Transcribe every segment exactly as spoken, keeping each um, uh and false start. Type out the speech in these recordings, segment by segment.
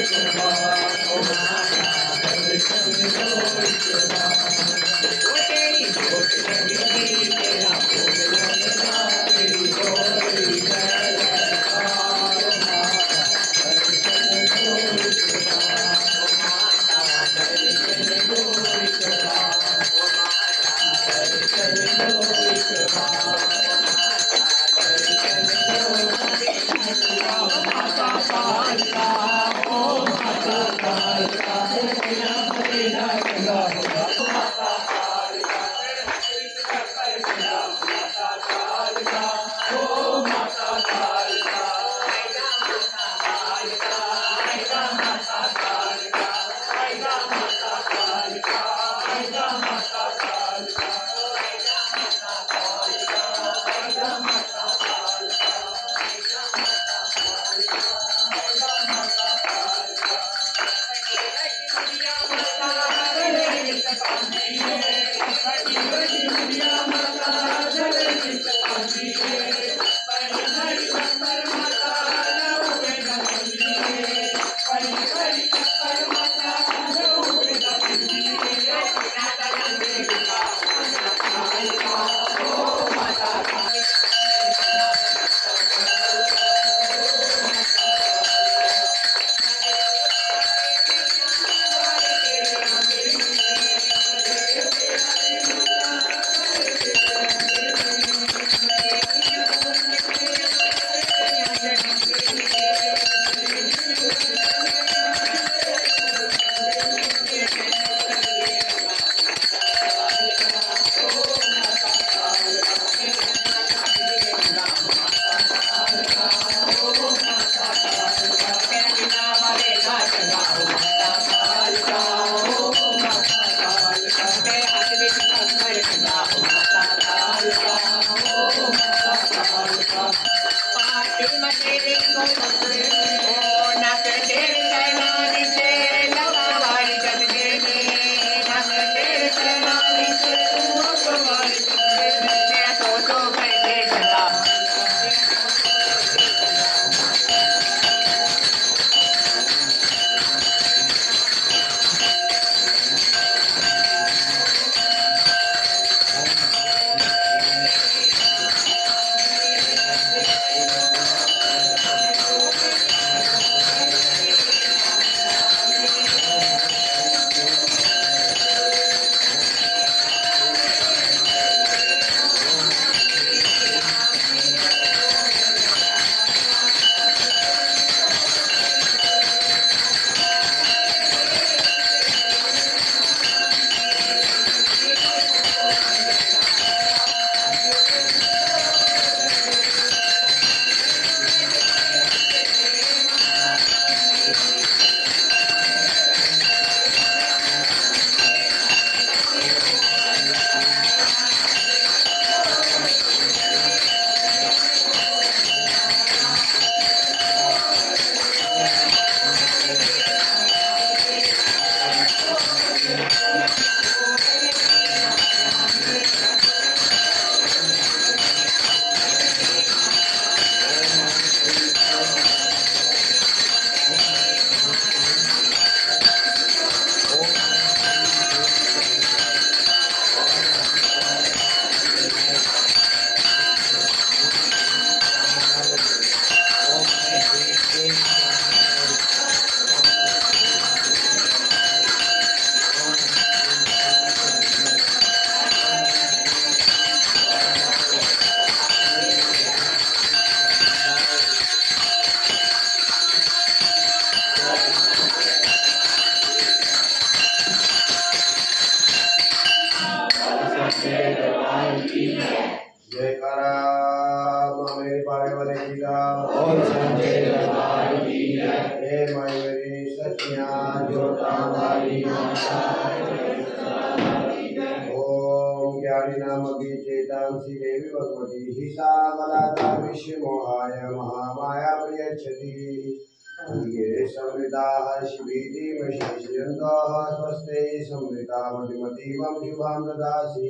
शुभां ददासि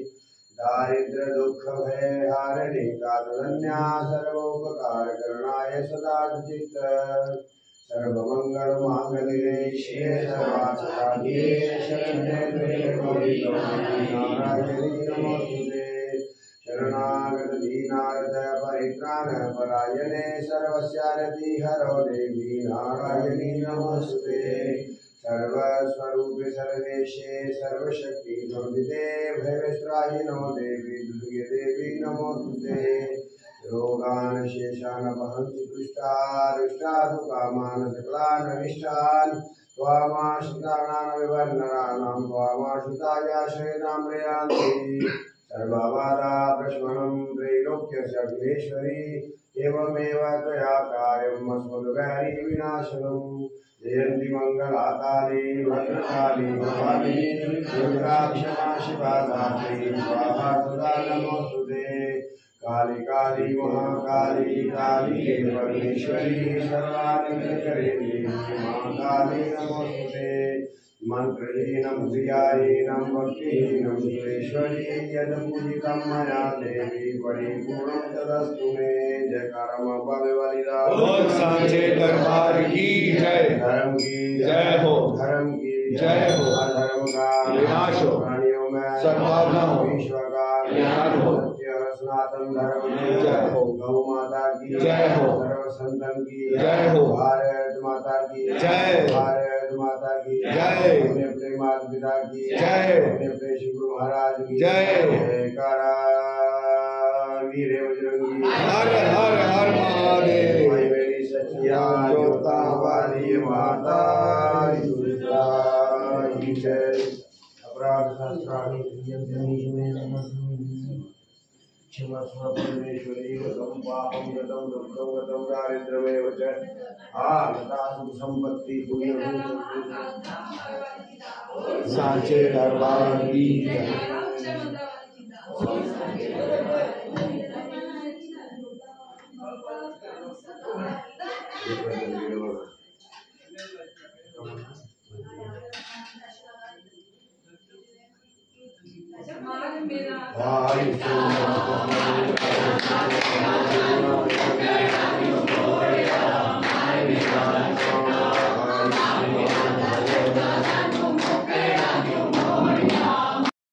दारिद्र्य दुःख भय हारिणी कातरण्या सर्वोपकार करणाय सदा चित्त सर्वमंगल मांगल्ये शिवे सर्वार्थसाधिके शरण्ये त्र्यंबके गौरी नारायणी नमोस्तुते शरणागत दीनार्थ परित्राण परायणे सर्वस्यारति हरो देवी नारायणी नमोस्तुते सर्वस्वरूप सर्वेशे सर्वशक्ति संविदे भयवित्राहिनो देवी दुर्गे देवी नमोस्तुते रोगान शेषान वहन्ति दुष्टारुष्टादु कामान सकलान अनिष्टान् त्वामाश्रितानां विवर्णनानां त्वामाश्रितायाश्रयेणां प्रयान्ति सर्वबाधा प्रशमनं त्रैलोक्यस्य अखिलेश्वरी एवमेव त्वया कार्यम् अस्मद्वैरी विनाशनम् जयन्ति मंगलाकाली भद्रकाली भवानी दुर्गा क्षमा शिवा धात्री स्वाहा सदा नमोस्तुते काली काली महाकाली काली परमेश्वरी सर्वानंदकरे मां काली नमोस्तुते मंत्रहीनं क्रियाहीनं भक्तिहीनं सुरेश्वरी यदपूजितं मया देवी परिपूर्णं तदस्तु मे जयकारम भगवलिदा बोल सांचे दरबार की जय। धर्म की जय हो। धर्म की जय हो। अधर्म का विनाश हो। प्राणियों में सद्भावना हो। विश्व का ज्ञान हो। सनातन धर्म की जय हो। गौ माता की जय हो। सर्व संतन की जय हो। भारत माता की जय। भारत माता की जय। अपने अपने माता पिता की जय। अपने अपने श्री गुरु महाराज की जय। जयकारा वीर बजरंगी हर हर हर महादेव। भाई मेरी सचिया जोता वाली माता दुर्गा की जय। अपराध शास्त्राणि क्रियन्ते में क्षमा परमेश्वरी गतं पापं गतं दुःखं गतं दारिद्र्यमेव च आगता सुख संपत्ति पुण्य सांचे दरबार की जय। मेरा